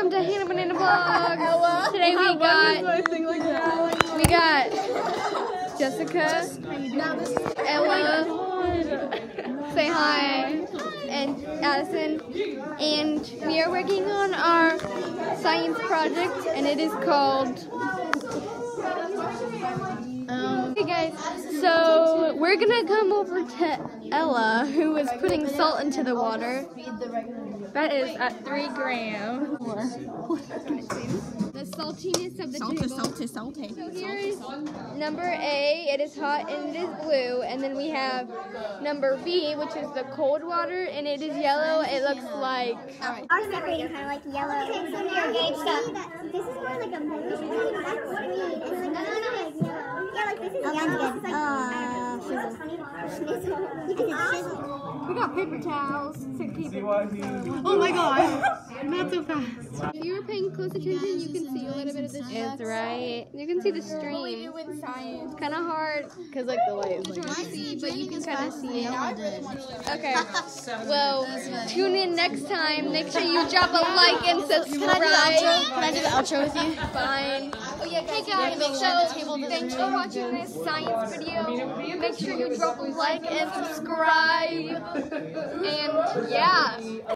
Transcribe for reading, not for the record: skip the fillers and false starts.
welcome to Hannah Banana Vlog. Today we got Jessica, Ella, say hi, and Addison, and we are working on our science project, and it is called. Hey guys, so we're gonna come over to Ella, who is putting salt into the water. That is at 3 grams. The saltiness of the table. Salty. So here is number A. It is hot and it is blue, and then we have number B, which is the cold water, and it is yellow. It looks like. Ours is kind of like yellow. Okay, so your gauge stuff. This is more like a blue. Yeah, like this is yellow. We got paper towels to keep it. Oh my god, not so fast. If you were paying close attention, you can see a little bit of this. That's right. You can see the stream. What do we do in science? It's kind of hard because like the light is like see, but you can kind of see it. Okay. Well, tune in next time. Make sure you drop a like and subscribe. Can I do the outro with you? Fine. Oh yeah, hey guys. So thanks for watching this science video. Make sure you drop a like and subscribe. And yeah.